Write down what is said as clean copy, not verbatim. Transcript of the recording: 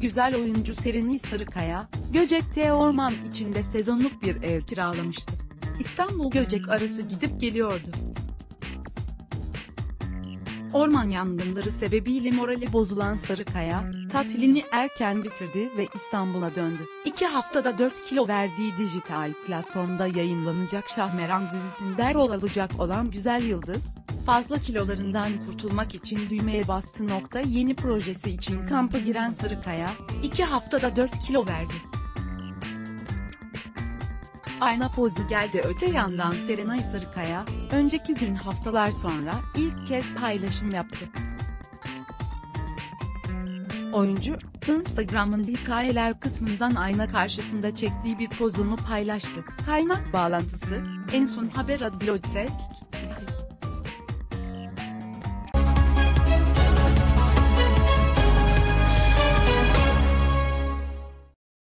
güzel oyuncu Serenay Sarıkaya, Göcek'te orman içinde sezonluk bir ev kiralamıştı. İstanbul Göcek arası gidip geliyordu. Orman yangınları sebebiyle morali bozulan Sarıkaya, tatilini erken bitirdi ve İstanbul'a döndü. 2 haftada 4 kilo verdiği dijital platformda yayınlanacak Şahmeran dizisinde rol alacak olan güzel yıldız, fazla kilolarından kurtulmak için düğmeye bastı. Yeni projesi için kampa giren Sarıkaya, 2 haftada 4 kilo verdi. Ayna pozu geldi. Öte yandan Serenay Sarıkaya, önceki gün haftalar sonra ilk kez paylaşım yaptı. Oyuncu, Instagram'ın hikayeler kısmından ayna karşısında çektiği bir pozunu paylaştı. Kaynak bağlantısı, En Son Haber Adblogtest.